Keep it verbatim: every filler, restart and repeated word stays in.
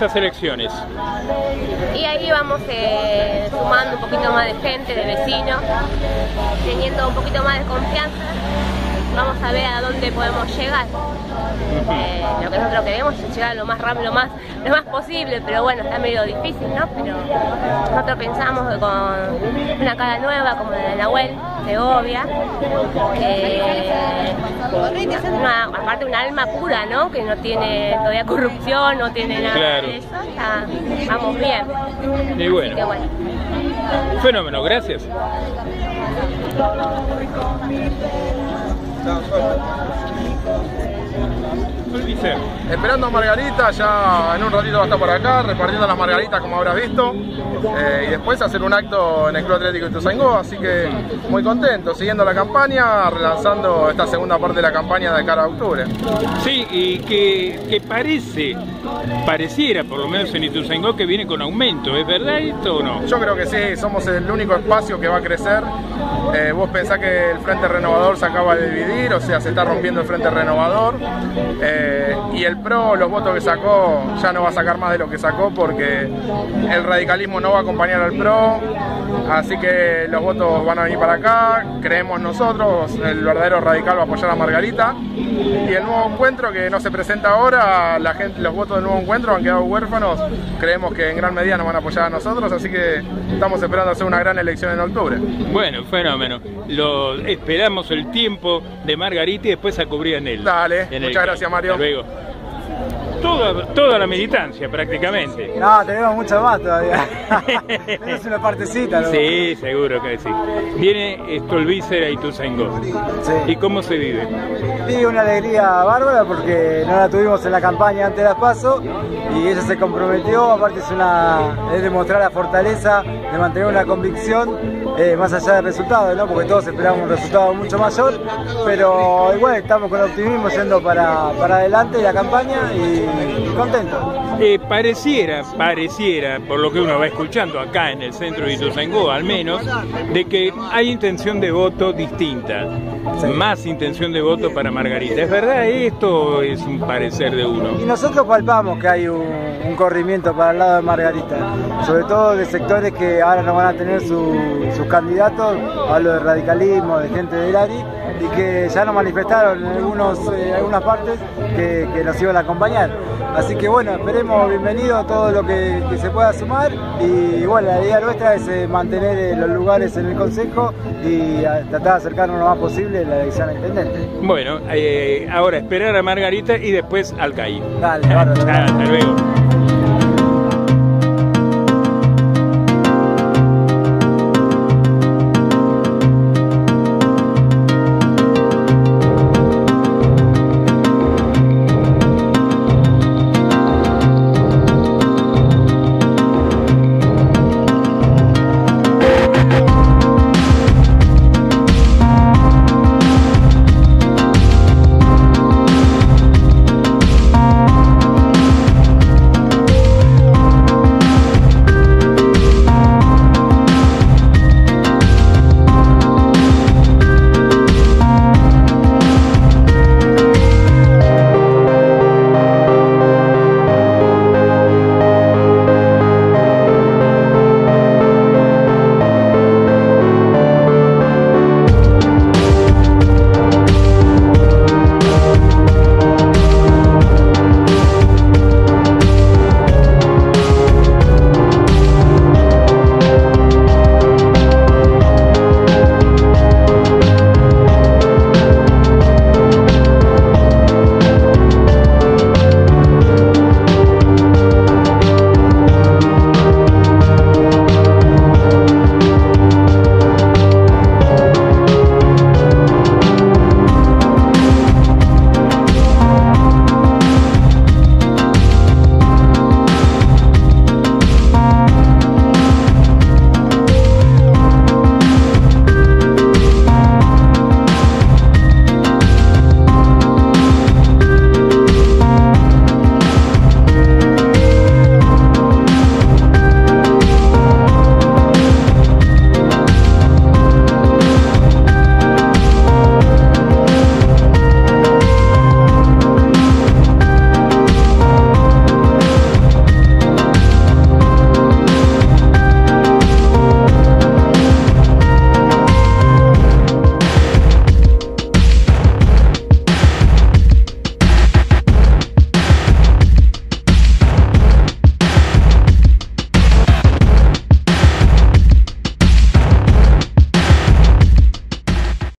las elecciones? Y ahí vamos eh, sumando un poquito más de gente, de vecinos, teniendo un poquito más de confianza. Vamos a ver a dónde podemos llegar. Eh, lo que nosotros queremos es llegar lo más rápido, lo más, lo más posible, pero bueno, está medio difícil, ¿no? Pero nosotros pensamos que con una cara nueva como la de Nahuel Segovia, eh, una, aparte un alma pura, ¿no? Que no tiene todavía corrupción, no tiene nada claro. de eso, ya vamos bien. Y bueno. Así que bueno. Fenómeno, gracias. Esperando a Margarita, ya en un ratito va a estar por acá, repartiendo las margaritas como habrás visto, eh, y después hacer un acto en el Club Atlético Ituzaingó, así que muy contento, siguiendo la campaña, relanzando esta segunda parte de la campaña de cara a octubre. Sí, y que, que parece, pareciera por lo menos en Ituzaingó que viene con aumento, ¿es verdad esto o no? Yo creo que sí, somos el único espacio que va a crecer. Eh, vos pensás que el Frente Renovador se acaba de dividir, o sea, se está rompiendo el Frente Renovador, eh, y el PRO, los votos que sacó, ya no va a sacar más de lo que sacó porque el radicalismo no va a acompañar al PRO, así que los votos van a venir para acá, creemos nosotros, el verdadero radical va a apoyar a Margarita, y el Nuevo Encuentro que no se presenta ahora, la gente, los votos del Nuevo Encuentro han quedado huérfanos, creemos que en gran medida nos van a apoyar a nosotros, así que estamos esperando hacer una gran elección en octubre. Bueno, fenómeno. Lo, esperamos el tiempo de Margarita y después a cubrir en él. Dale, en muchas el, gracias, Mario. Hasta luego. Toda, toda la militancia prácticamente. No, tenemos mucho más todavía. Es una partecita, ¿no? Sí, seguro que sí. Viene Stolbizer a Ituzaingó. Sí. ¿Y cómo se vive? Sí, una alegría bárbara porque no la tuvimos en la campaña antes de las PASO y ella se comprometió, aparte es, una, es demostrar la fortaleza de mantener una convicción eh, más allá del resultado, ¿no? Porque todos esperamos un resultado mucho mayor, pero igual estamos con optimismo yendo para, para adelante la campaña y y contento. Eh, pareciera, pareciera, por lo que uno va escuchando acá en el centro de Ituzaingó al menos, de que hay intención de voto distinta, sí. Más intención de voto para Margarita. ¿Es verdad esto o es un parecer de uno? Y nosotros palpamos que hay un, un corrimiento para el lado de Margarita, sobre todo de sectores que ahora no van a tener su, sus candidatos, hablo de radicalismo, de gente del ARI, y que ya nos manifestaron en algunos, eh, algunas partes que, que nos iban a acompañar. Así que bueno, esperemos bienvenido todo lo que, que se pueda sumar y bueno, la idea nuestra es eh, mantener eh, los lugares en el Consejo y a, tratar de acercarnos lo más posible a la elección a intendente. Bueno, eh, ahora esperar a Margarita y después al C A I. Dale, bárbaro. Hasta luego.